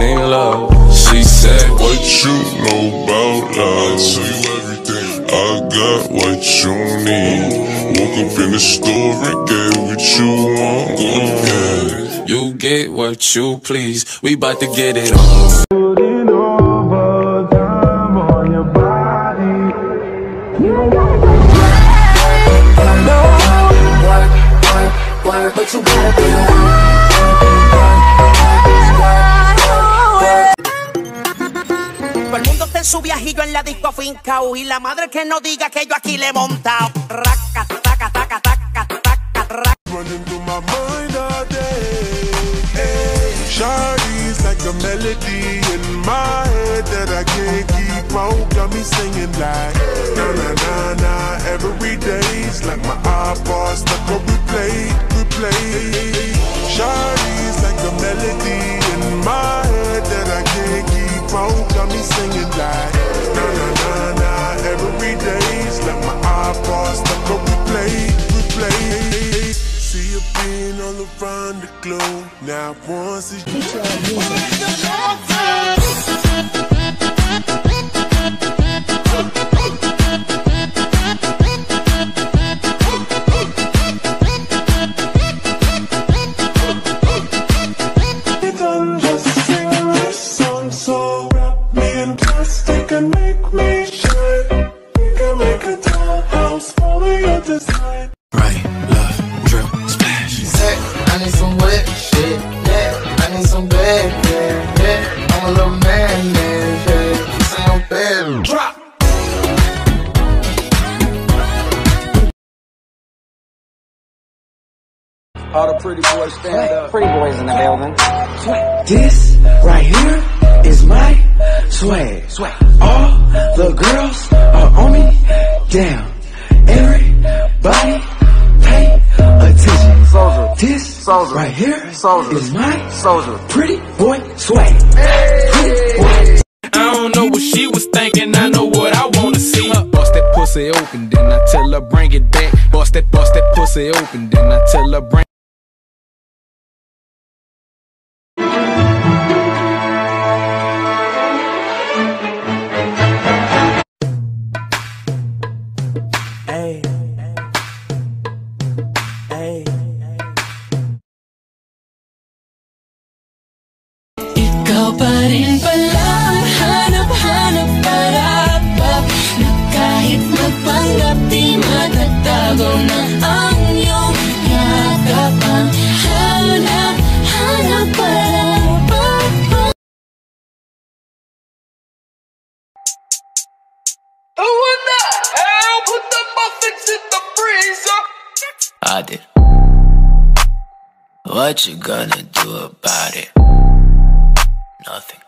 ain't love. She said, what you know about love? I tell you everything. I got what you need. Woke up in the store and get what you want. Yeah. You get what you please. We bout to get it on. Putting overtime on your body. Work, but you gotta be Todo el mundo está en su viajillo en la disco afincao. Y la madre que no diga que yo aquí le he montado. Raca, taca, taca, taca, taca, raca. Running through my mind all day. Hey, Shawty's like a melody in my head that I can't keep out. Got me singing like na na na na. Every day's like my iPod stuck on replay. Shawty's like a melody in my head that I can't keep out. Got me singing like na na na na. Every day's like my iPod stuck on replay. See you being all around the globe. Now once is I need some wet shit, yeah. I need some bad, yeah. I'm a little man, yeah. Say I'm bad. Drop. All the pretty boys stand up. Pretty boys in the building. This right here is my swag. All the girls are on me. Damn. Everybody pay attention. This right here is my pretty boy swag. Pretty boy. I don't know what she was thinking, I know what I wanna see. Bust that pussy open, then I tell her bring it back. Bust that pussy open, then I tell her bring. Hey. Hey. Ikaw pa rin pala ang hanap-hanap para pa na kahit magpanggap di matatago na ang iyong yakapang hanap-hanap para pa. Oh, what the hell? Put the muffins in the freezer. I did. What you gonna do about it? Nothing.